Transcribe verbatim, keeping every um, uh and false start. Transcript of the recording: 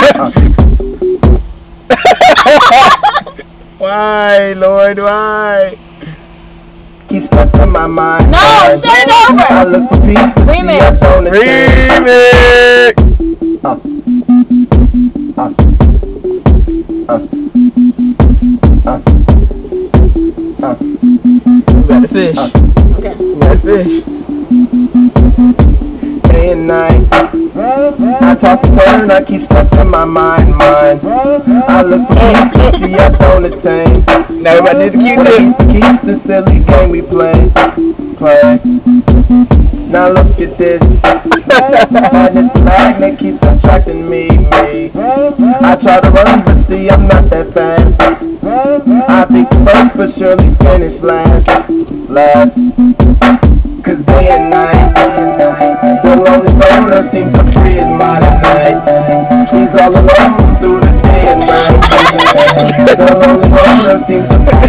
Why, Lord, why? Keep stuck in my mind. No, start it over. I look for peace. Remix. Remix. Uh. Uh. Uh. Uh. Uh. You got the fish. Uh. Okay. You got the fish. Day and night, I talk to her and I keep stuck in my mind, mind. I look for peace, see I don't attain. Now everybody did the Q-tip. Keeps the silly game we play, play. Now look at this, and this magnet keeps attracting me, me. I try to run, but see I'm not that fast. I think first, but surely finish last, last. Cause day and night, the lonely loner seems to free his mind at night. He's all alone through the day and night. The lonely loner seems to